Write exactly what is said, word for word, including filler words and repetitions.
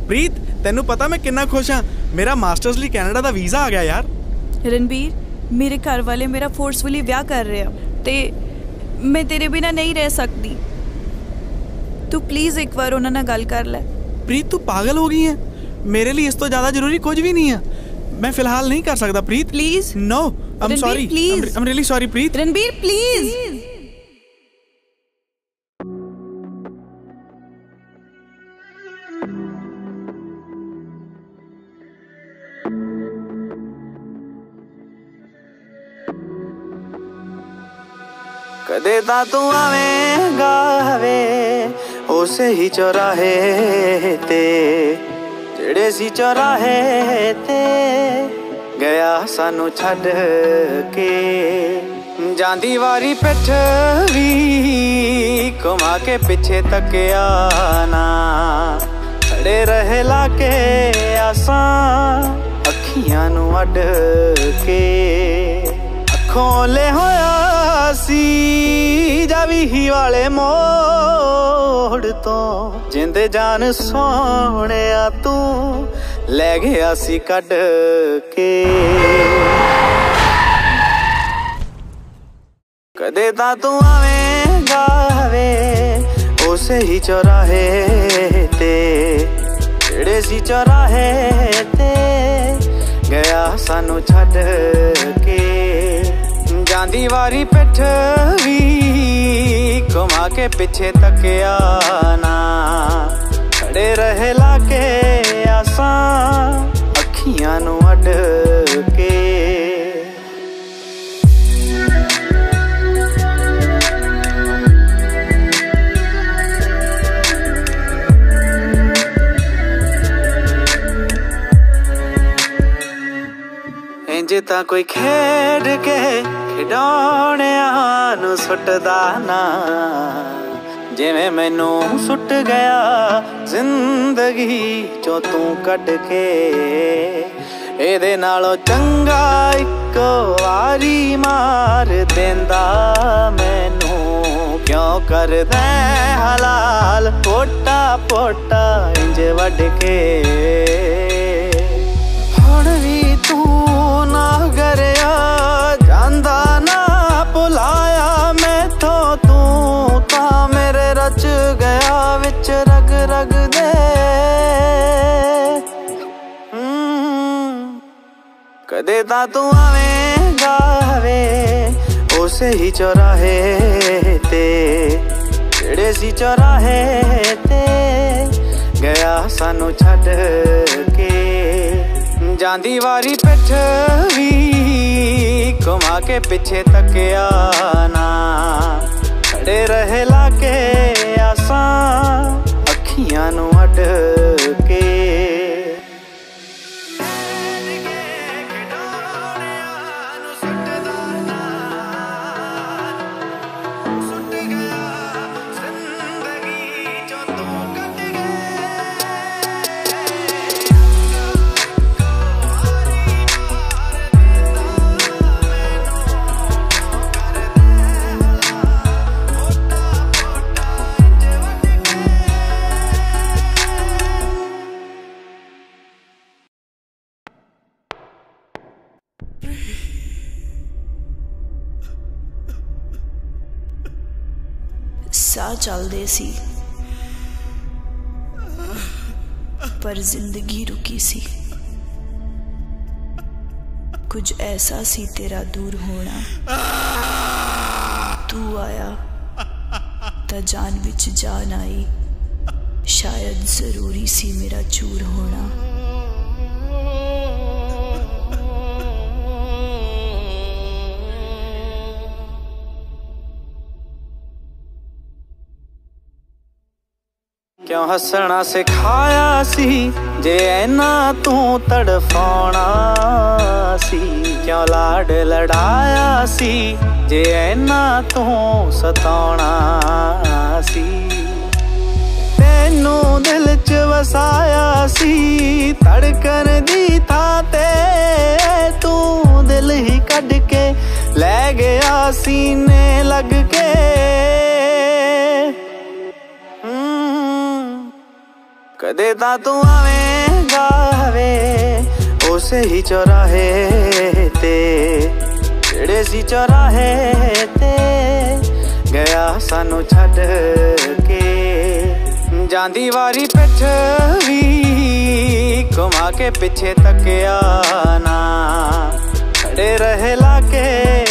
ਪ੍ਰੀਤ ਤੈਨੂੰ ਪਤਾ मैं कितना खुश हाँ, मेरा मास्टर्स ਲਈ ਕੈਨੇਡਾ ਦਾ ਵੀਜ਼ਾ ਆ ਗਿਆ ਯਾਰ। ਰਣਬੀਰ ਮੇਰੇ ਘਰ ਵਾਲੇ ਮੇਰਾ ਫੋਰਸਫੁਲੀ ਵਿਆਹ ਕਰ ਰਹੇ ਆ ਤੇ ਮੈਂ ਤੇਰੇ ਬਿਨਾ ਨਹੀਂ ਰਹਿ ਸਕਦੀ। ਤੂੰ ਪਲੀਜ਼ ਇੱਕ ਵਾਰ ਉਹਨਾਂ ਨਾਲ ਗੱਲ ਕਰ ਲੈ। ਪ੍ਰੀਤ ਤੂੰ ਪਾਗਲ ਹੋ ਗਈ ਹੈ, ਮੇਰੇ ਲਈ ਇਸ ਤੋਂ ਜ਼ਿਆਦਾ ਜ਼ਰੂਰੀ ਕੁਝ ਵੀ ਨਹੀਂ ਹੈ। मैं फिलहाल नहीं कर सकता Preet. Please no I am sorry, please I am really sorry Preet. Ranbir please. कदे ता तू आवेगा वे उसे ही चौराहे ते जेड़े सी चौराहे ते गया सानू छड़ के जांदी वारी पिठ भी घुमा के पिछे तकिया ना खड़े रहे लाके आसा अखियां नू अड के अखों ले होया सी जावी ही वाले मोड़ तो जिंदे जान सोने तू ले गया सी कड के कदे ता तू आवेगा वे उसे ही चौराहे ते जेड़े सी चौराहे ते गया सानू छड़ के जांदी वारी पिठ भी घुमा के पिछे तकिया ना खड़े रहे लाके आसा अखियां नू अड के इंज तां कोई खेड के खिडौणियां नू सुटदा ना जिवें मैनू सुट गया जिंदगी चो तू कट के एदे नालों चंगा इक वारी मार देंदा मैनू क्यों करदा हलाल पोटा पोटा इंज वड के हुण भी तू ना करया जांदा ना भुलाया मैथों तू ता मेरे रच गया विच रग रग दे कदे ता तू आवेगा वे उसे ही चौराहे ते जेड़े सी चौराहे ते गया सानू छड़ के जांदी वारी पिठ भी घुमा के पिछे तकिया ना खड़े रहे लाके आसा अखियां नू अड के ਸਾਹ ਚੱਲਦੇ ਸੀ ਪਰ ਜ਼ਿੰਦਗੀ ਰੁਕੀ ਸੀ ਕੁਝ ਐਸਾ ਸੀ ਤੇਰਾ ਦੂਰ ਹੋਣਾ ਤੂੰ ਆਇਆ ਤਾਂ ਜਾਨ ਵਿੱਚ ਜਾਨ ਆਈ ਸ਼ਾਇਦ ਜ਼ਰੂਰੀ ਸੀ ਮੇਰਾ ਚੂਰ ਹੋਣਾ क्यों हसना सिखाया सी जे ऐना तू तड़फाना सी क्यों लाड लड़ाया सी जे ऐना तू सताना सी तेनू दिल च वसाया सी धड़कन दी था ते तू दिल ही कढ़ के लै गया सीने लग के कदे तां तू आवेंगा वे उसे ही चौराहे ते जेड़े सी चौराहे ते गया सानू छड्ड के। जांदी वारी पिठ भी घुमा के पिछे तकिया ना, खड़े रहे लाके